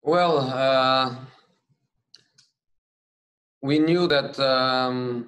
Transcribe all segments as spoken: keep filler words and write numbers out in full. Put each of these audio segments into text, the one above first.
Well, uh, we knew that um,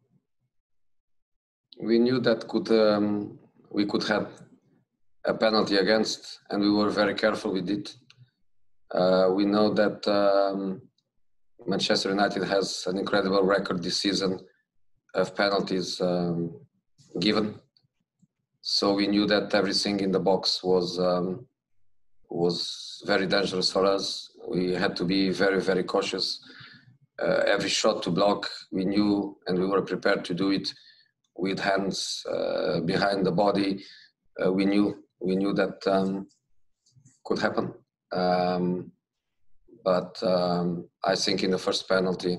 we knew that could um, we could have a penalty against, and we were very careful with it. Uh, we know that um, Manchester United has an incredible record this season of penalties um, given. So we knew that everything in the box was um, was very dangerous for us. We had to be very, very cautious. Uh, every shot to block, we knew, and we were prepared to do it with hands uh, behind the body. Uh, we knew, we knew that um, could happen. Um, but um, I think in the first penalty,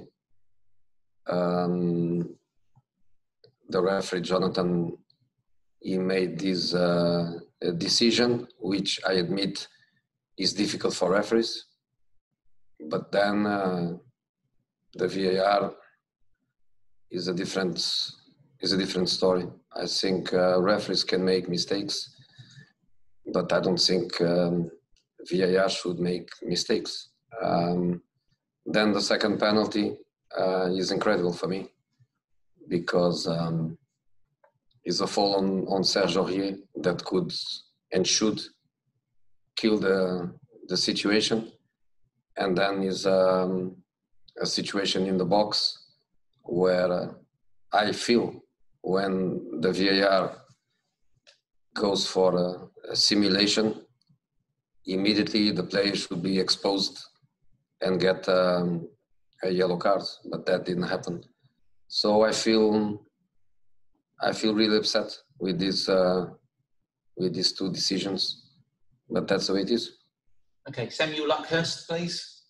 um, the referee Jonathan, he made this uh, decision, which I admit is difficult for referees. But then uh, the V A R is a different is a different story. I think uh, referees can make mistakes, but I don't think um, V A R should make mistakes. Um, then the second penalty uh, is incredible for me because um, it's a fall on, on Serge Aurier that could and should kill the the situation, and then is um, a situation in the box where uh, I feel when the V A R goes for a, a simulation, immediately the player should be exposed and get um, a yellow card, but that didn't happen. So I feel I feel really upset with this uh, with these two decisions, but that's the way it is. Okay, Samuel Luckhurst, please.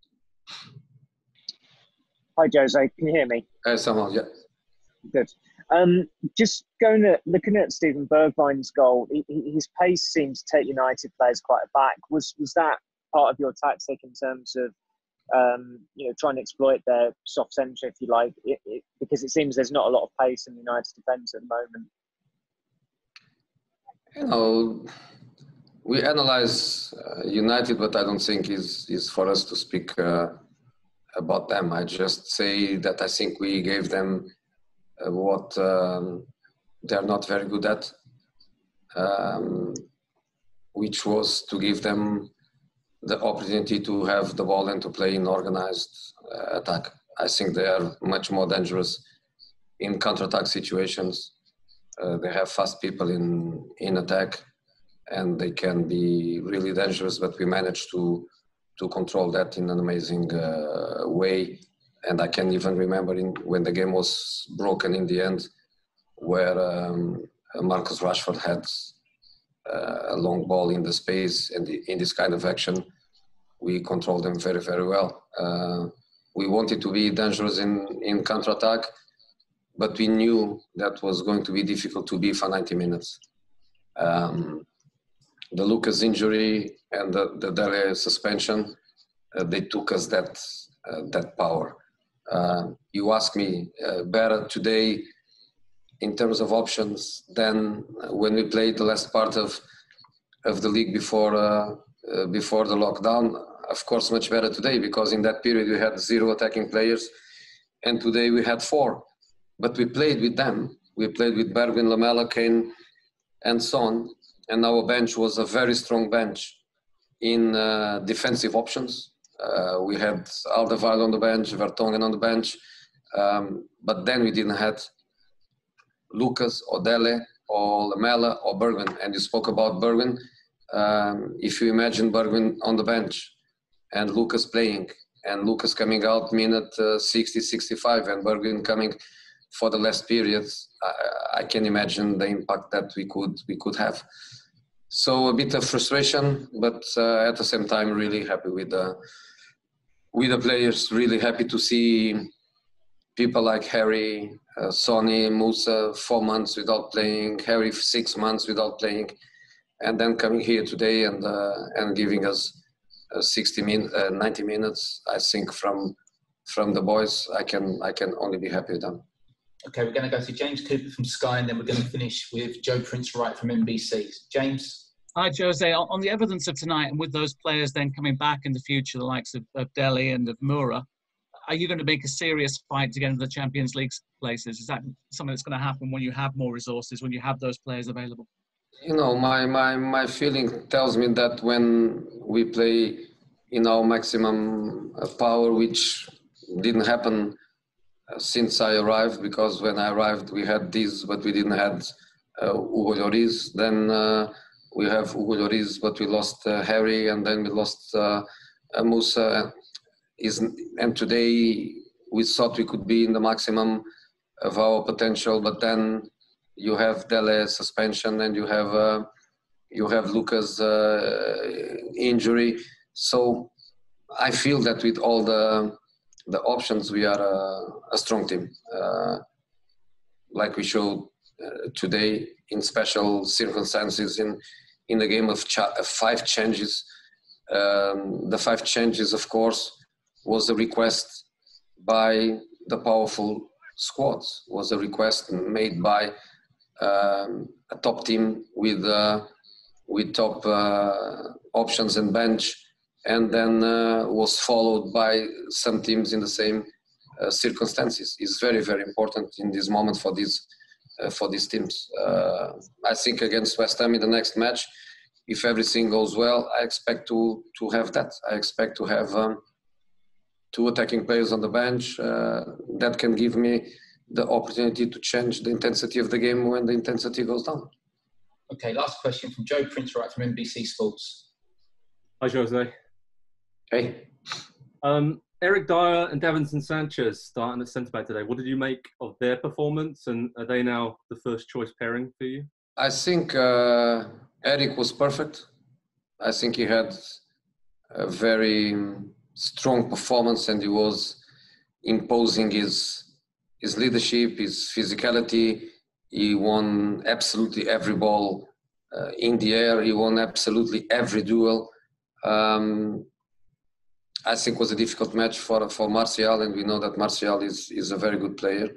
Hi, Jose. Can you hear me? Hi, Samuel. Yeah. Good. Um, just going at looking at Steven Bergwijn's goal, he, his pace seems to take United players quite aback. Was was that part of your tactic in terms of um, you know trying to exploit their soft centre, if you like? It, it, because it seems there's not a lot of pace in United's defence at the moment. You know, we analyze uh, United, but I don't think is is for us to speak uh, about them. I just say that I think we gave them uh, what um, they're not very good at, um, which was to give them the opportunity to have the ball and to play in organized uh, attack. I think they are much more dangerous in counter-attack situations. Uh, they have fast people in, in attack, and they can be really dangerous, but we managed to to control that in an amazing uh, way. And I can even remember in, when the game was broken in the end, where um, Marcus Rashford had uh, a long ball in the space, and in this kind of action, we controlled them very, very well. Uh, we wanted to be dangerous in, in counter-attack, but we knew that was going to be difficult to be for ninety minutes. Um, the Lucas injury and the, the Dele suspension, uh, they took us that uh, that power. Uh, you ask me, uh, better today in terms of options than when we played the last part of of the league before uh, uh, before the lockdown. Of course, much better today, because in that period we had zero attacking players, and today we had four. But we played with them. We played with Bergwijn, Lamela, Kane, and Son, and our bench was a very strong bench in uh, defensive options. Uh, we had Alderweireld on the bench, Vertonghen on the bench, um, but then we didn't have Lucas or Dele or Lamela or Bergwijn. And you spoke about Bergwijn. Um, if you imagine Bergwijn on the bench and Lucas playing, and Lucas coming out minute uh, sixty, sixty-five, and Bergwijn coming for the last periods, I, I can imagine the impact that we could we could have. So a bit of frustration, but uh, at the same time, really happy with the with the players. Really happy to see people like Harry, uh, Sonny, Musa, four months without playing, Harry six months without playing, and then coming here today and uh, and giving us uh, sixty min, uh, ninety minutes. I think from from the boys, I can I can only be happy with them. Okay, we're going to go to James Cooper from Sky, and then we're going to finish with Joe Prince-Wright from N B C. James? Hi, Jose. On on the evidence of tonight, and with those players then coming back in the future, the likes of, of Delhi and of Moura, are you going to make a serious fight to get into the Champions League places? Is that something that's going to happen when you have more resources, when you have those players available? You know, my, my, my feeling tells me that when we play in our maximum uh, power, which didn't happen uh, since I arrived, because when I arrived we had these, but we didn't have uh, Hugo Lloris. Then uh, we have Hugo Lloris, but we lost uh, Harry, and then we lost uh, uh, Musa. Is, and today we thought we could be in the maximum of our potential, but then you have Dele suspension, and you have uh, you have Lucas uh, injury. So I feel that with all the the options, we are a, a strong team, uh, like we showed uh, today in special circumstances in in the game of cha- five changes. Um, the five changes, of course, was a request by the powerful squads. Was a request made by um, a top team with uh, with top uh, options and bench, and then uh, was followed by some teams in the same uh, circumstances. Is very very important in this moment for these uh, for these teams. Uh, I think against West Ham in the next match, if everything goes well, I expect to to have that. I expect to have um, two attacking players on the bench uh, that can give me the opportunity to change the intensity of the game when the intensity goes down. Okay, last question from Joe Prince, right from N B C Sports. Hi, Jose. Hey. Um, Eric Dyer and Davinson Sanchez starting at centre back today. What did you make of their performance, and are they now the first choice pairing for you? I think uh, Eric was perfect. I think he had a very strong performance, and he was imposing his his leadership, his physicality. He won absolutely every ball uh, in the air. He won absolutely every duel. Um, I think it was a difficult match for for Martial, and we know that Martial is is a very good player.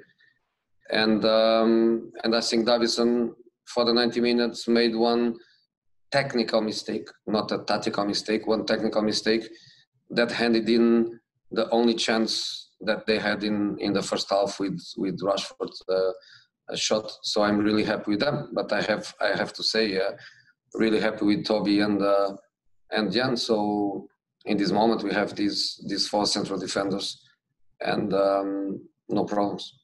And um, and I think Davinson for the ninety minutes made one technical mistake, not a tactical mistake, one technical mistake that handed in the only chance that they had in, in the first half with with Rashford's uh, a shot. So I'm really happy with them. But I have I have to say, uh, really happy with Toby and uh, and Jan. So in this moment we have these these four central defenders, and um, no problems.